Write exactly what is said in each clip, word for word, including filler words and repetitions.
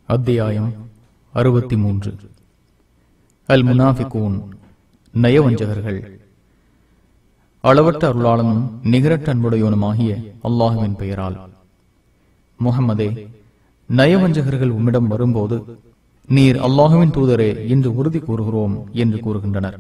அத்தியாயம் அறுபத்தி மூன்று. அல்முனாஃபிகூன், நயவஞ்சகர்கள். அளவற்ற அருளாளனும் நிகரற்ற அன்புடையவனுமாகிய அல்லாஹுவின் பெயரால். முஹம்மதே, நயவஞ்சகர்கள் உம்மிடம் வரும்போது நீர் அல்லாஹுவின் தூதரே என்று உறுதி கூறுகிறோம் என்று கூறுகின்றனர்.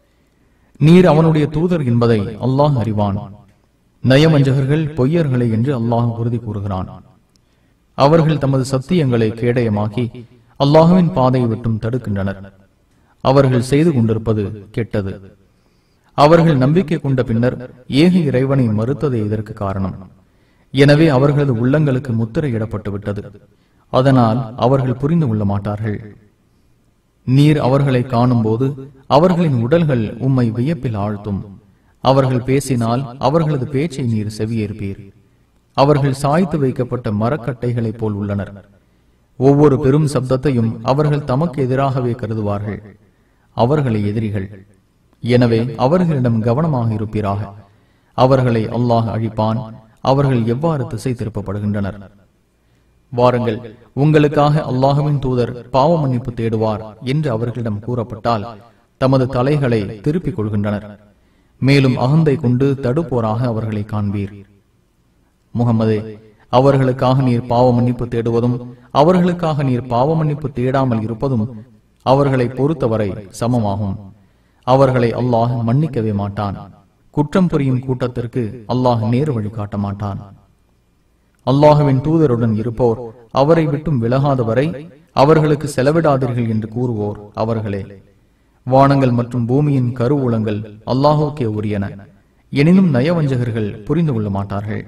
நீர் அவனுடைய தூதர் என்பதை அல்லாஹ் அறிவான். நயவஞ்சகர்கள் பொய்யர்களே என்று அல்லாஹ் உறுதி கூறுகிறான். அவர்கள் தமது சத்தியங்களை கேடயமாக்கி அல்லாஹுவின் பாதையை விட்டும் தடுக்கின்றனர். அவர்கள் செய்து கொண்டிருப்பது கெட்டது. அவர்கள் நம்பிக்கை கொண்ட பின்னர் ஏக இறைவனை மறுத்ததே இதற்கு காரணம். எனவே அவர்களது உள்ளங்களுக்கு முத்திரையிடப்பட்டு விட்டது. அதனால் அவர்கள் புரிந்து கொள்ள மாட்டார்கள். நீர் அவர்களை காணும் போது அவர்களின் உடல்கள் உம்மை வியப்பில் ஆழ்த்தும். அவர்கள் பேசினால் அவர்களது பேச்சை நீர் செவியேற்பீர். அவர்கள் சாய்த்து வைக்கப்பட்ட மரக்கட்டைகளைப் போல் உள்ளனர். ஒவ்வொரு பெரும் சப்தத்தையும் அவர்கள் தமக்கு எதிராகவே கருதுவார்கள். அவர்களை எதிரிகள். எனவே அவர்களிடம் கவனமாக இருப்பீராக. அவர்களை அல்லாஹ் அழிப்பான். அவர்கள் எவ்வாறு திசை திருப்பப்படுகின்றனர். வாருங்கள், உங்களுக்காக அல்லாஹுவின் தூதர் பாவ மன்னிப்பு தேடுவார் என்று அவர்களிடம் கூறப்பட்டால் தமது தலைகளை திருப்பிக் கொள்கின்றனர். மேலும் அகந்தை கொண்டு தடுப்போராக அவர்களை காண்பீர். முகமதே, அவர்களுக்காக நீர் பாவ மன்னிப்பு தேடுவதும் அவர்களுக்காக நீர் பாவ மன்னிப்பு தேடாமல் இருப்பதும் அவர்களை பொறுத்தவரை சமமாகும். அவர்களை அல்லாஹ் மன்னிக்கவே மாட்டான். குற்றம் புரியும் கூட்டத்திற்கு அல்லாஹ் நேர் வழி காட்ட மாட்டான். அல்லாஹுவின் தூதருடன் இருப்போர் அவரை விட்டும் விலகாதவரை அவர்களுக்கு செலவிடாதீர்கள் என்று கூறுவோர் அவர்களே. வானங்கள் மற்றும் பூமியின் கருவூலங்கள் அல்லாஹுக்கே உரியன. எனினும் நயவஞ்சகர்கள் புரிந்து கொள்ள மாட்டார்கள்.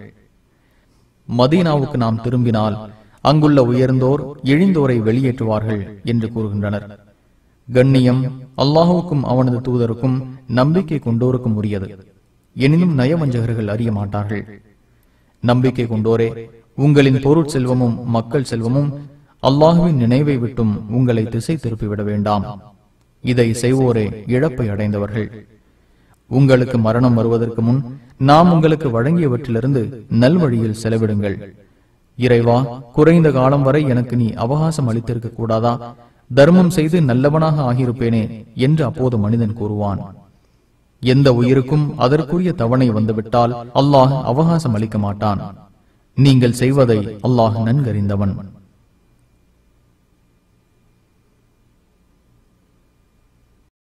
மதீனாவுக்கு நாம் திரும்பினால் அங்குள்ள உயர்ந்தோர் இழிந்தோரை வெளியேற்றுவார்கள் என்று கூறுகின்றனர். கண்ணியம் அல்லாஹுக்கும் அவனது தூதருக்கும் நம்பிக்கை கொண்டோருக்கும் உரியது. எனினும் நயவஞ்சகர்கள் அறிய மாட்டார்கள். நம்பிக்கை கொண்டோரே, உங்களின் பொருட் செல்வமும் மக்கள் செல்வமும் அல்லாஹுவின் நினைவை விட்டும் உங்களை திசை திருப்பிவிட வேண்டாம். இதை செய்வோரே இழப்பை அடைந்தவர்கள். உங்களுக்கு மரணம் வருவதற்கு முன் நாம் உங்களுக்கு வழங்கியவற்றிலிருந்து நல்வழியில் செலவிடுங்கள். இறைவா, குறைந்த காலம் வரை எனக்கு நீ அவகாசம் அளித்திருக்க கூடாதா? தர்மம் செய்து நல்லவனாக ஆகியிருப்பேனே என்று அப்போது மனிதன் கூறுவான். எந்த உயிருக்கும் அதற்குரிய தவணை வந்துவிட்டால் அல்லாஹ் அவகாசம் அளிக்க மாட்டான். நீங்கள் செய்வதை அல்லாஹ் நன்கறிந்தவன்.